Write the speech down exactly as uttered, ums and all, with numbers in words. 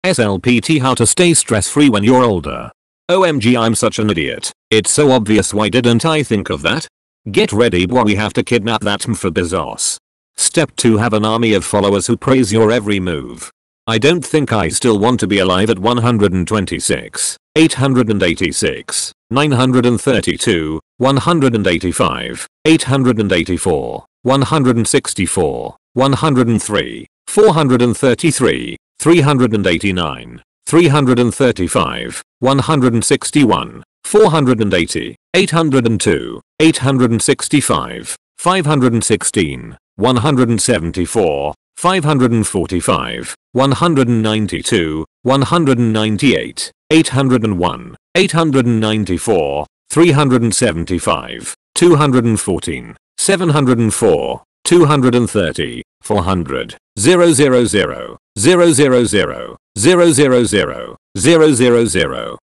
S L P T, how to stay stress free when you're older. O M G, I'm such an idiot. It's so obvious, why didn't I think of that? Get ready boy, we have to kidnap that M for Bezos. Step two, have an army of followers who praise your every move. I don't think I still want to be alive at one hundred twenty-six, eight hundred eighty-six, nine hundred thirty-two, one hundred eighty-five, eight hundred eighty-four, one hundred sixty-four, one hundred three, four hundred thirty-three, three hundred eighty-nine, three hundred thirty-five, one hundred sixty-one, four hundred eighty, eight hundred two, eight hundred sixty-five, five hundred sixteen, one hundred seventy-four, five hundred forty-five, one hundred ninety-two, one hundred ninety-eight, eight hundred one, eight hundred ninety-four, three hundred seventy-five, two hundred fourteen, seven hundred four, two hundred thirty, four hundred, zero zero zero, zero zero zero, zero zero zero, zero zero zero,